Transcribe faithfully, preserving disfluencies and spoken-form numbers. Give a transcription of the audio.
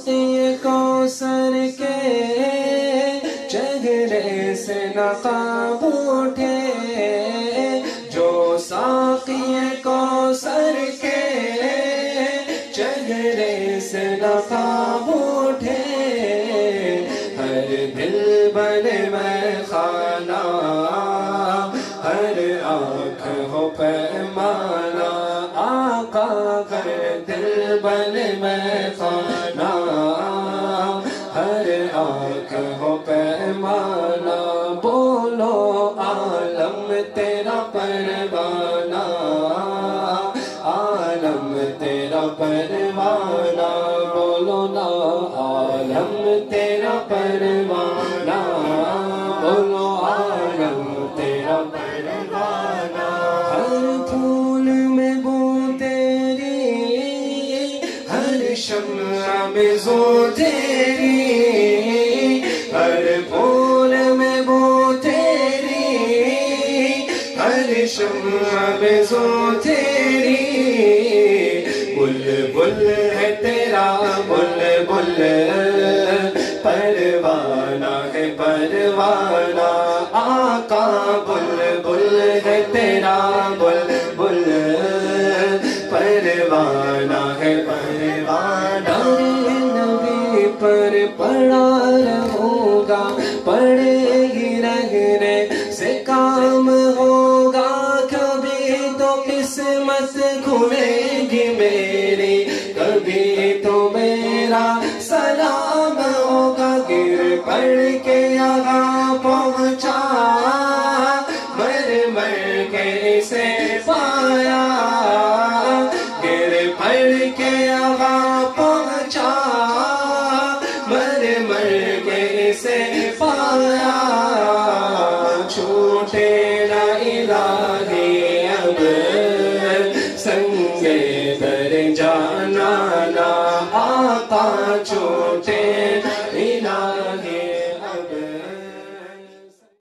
ساقی کوثر کے چہرے سے نقاب اٹھے، جو ساقی کوثر کے چہرے سے نقاب اٹھے، ہر دل بنے میں خانہ، ہر آنکھ ہو پیمانہ، آقا ہر دل بنے میں خانہ، ہر آنکھ ہو پیمانہ، بولو عالم تیرا پروانہ، عالم تیرا پروانہ، بولو نا عالم تیرا پروانہ، بولو عالم تیرا پروانہ، ہر پھول میں بو تیری، ہر شمع میں زو تیری، ہر پھول میں بو تیری، ہر شمع میں زو تیری، بلبل ہے تیرا بلبل، پروانہ ہے پروانہ، آقا بلبل ہے تیرا بلبل، پروانہ ہے پروانہ، نبی پر پڑا رہوں گا، پڑے ہی رہنے سے کام ہوگا، کبھی تو قسمت کھلے گی میری، کبھی تو میرا سلام ہوگا، گر پڑ کے یہاں پہنچا، مر مر کے اسے پایا، گر پڑ کے یہاں پہنچا، مر مر کے اسے پایا، چھوٹے نہ الہی اب سنگے در جانا نا، آقا چھوٹے الہی